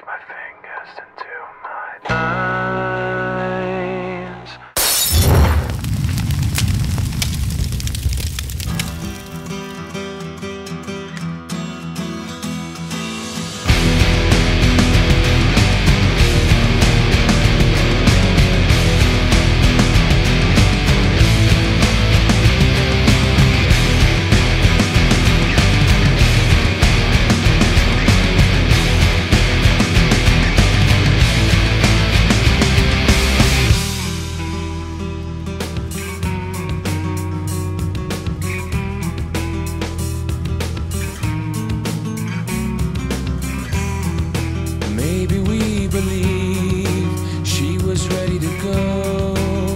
my fingers into my eyes. Maybe we believed she was ready to go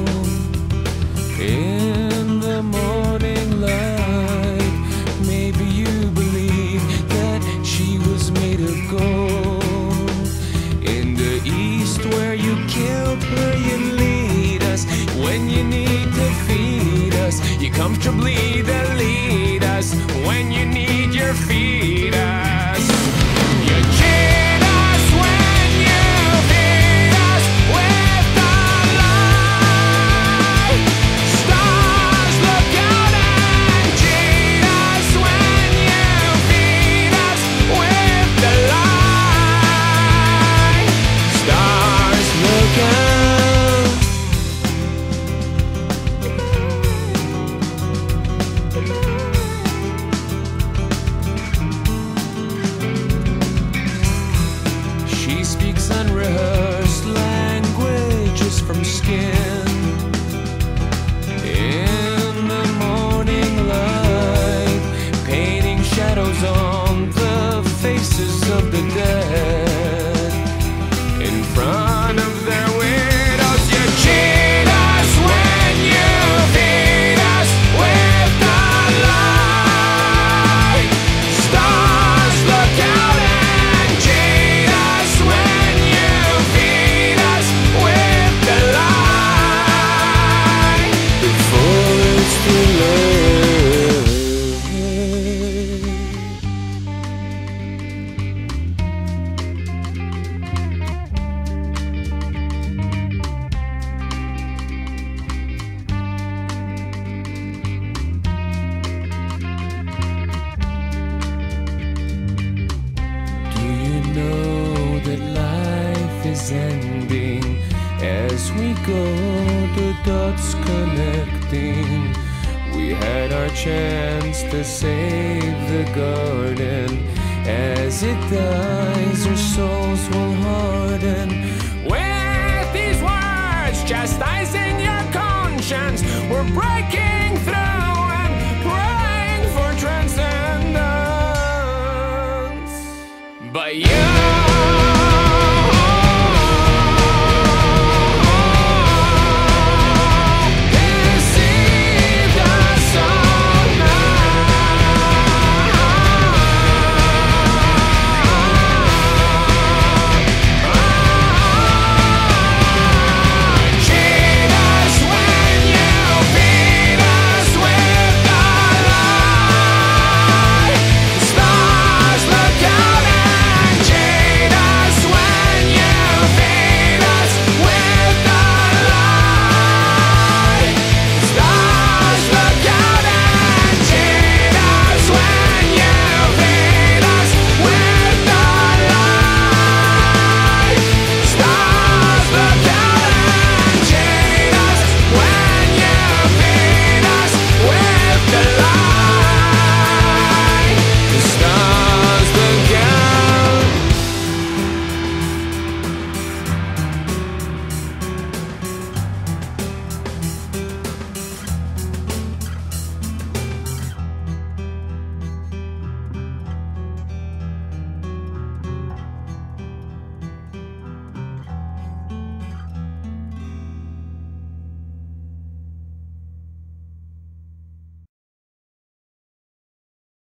in the morning light. Maybe you believed that she was made of gold. In the east where you kill her, you lead us. When you need to feed us, you comfortably delete us. When you need your feed us, you cheat us when you feed us with the light. Stars look out and cheat us when you feed us with the light. Stars look out. She speaks unrehearsed languages from skin. In the morning light, painting shadows on the faces of the dead. In front of their widows, you cheat us when you feed us with the light. Stars look out and cheat us when you feed us with the light. Before it's too late. Do you know that life is ending as we go, the dots connecting? We had our chance to save the garden. As it dies, our souls will harden. With these words, chastising your conscience, we're breaking through and praying for transcendence. But you